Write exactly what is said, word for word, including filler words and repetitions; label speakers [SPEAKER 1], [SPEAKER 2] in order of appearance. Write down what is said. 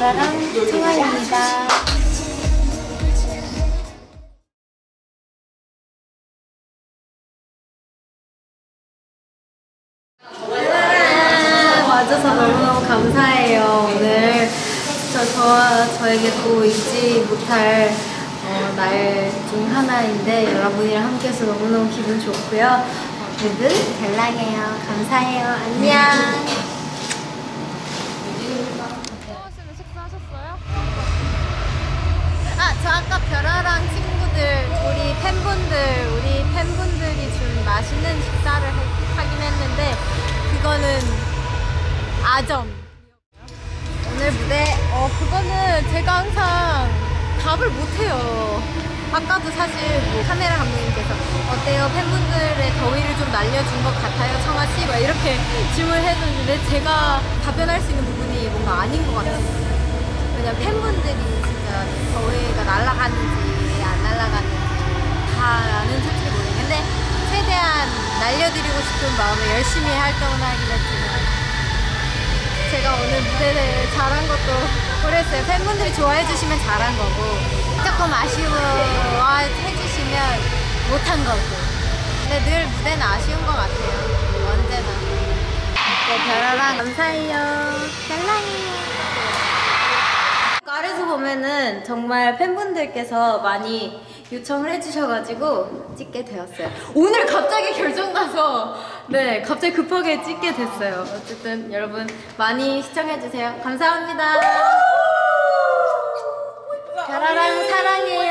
[SPEAKER 1] 별아랑 승환입니다. 와줘서 너무너무 감사해요. 오늘 저, 저, 저에게 또 잊지 못할 어, 날 중 하나인데 여러분이랑 함께해서 너무너무 기분 좋고요. 어, 대든 달랑해요. 감사해요. 안녕. 아, 저 아까 별아랑 친구들, 우리 팬분들, 우리 팬분들이 준 맛있는 식사를 하긴 했는데 그거는 아점. 오늘 무대, 어 그거는 제가 항상 답을 못해요. 아까도 사실 뭐 카메라 감독님께서 어때요? 팬분들의 더위를 좀 날려준 것 같아요, 청아씨? 막 이렇게 질문해줬는데 제가 답변할 수 있는 부분이 뭔가 아닌 것 같아요. 왜냐면 팬분들이 진짜 더위가 날아가는지 안 날아가는지 다는 솔직히 모르겠는데 최대한 날려드리고 싶은 마음에 열심히 활동을 하긴 했지만 제가 오늘 무대를 잘한 것도 그랬어요. 팬분들이 좋아해 주시면 잘한 거고 조금 아쉬워해주시면 못한 거고. 근데 늘 무대는 아쉬운 것 같아요. 언제나. 네, 별아랑 감사해요. 달랑해요. 아래서 보면은 정말 팬분들께서 많이 요청을 해주셔가지고 찍게 되었어요. 오늘 갑자기 결정 나서 네 갑자기 급하게 찍게 됐어요. 어쨌든 여러분 많이 시청해주세요. 감사합니다. 별아랑 사랑해.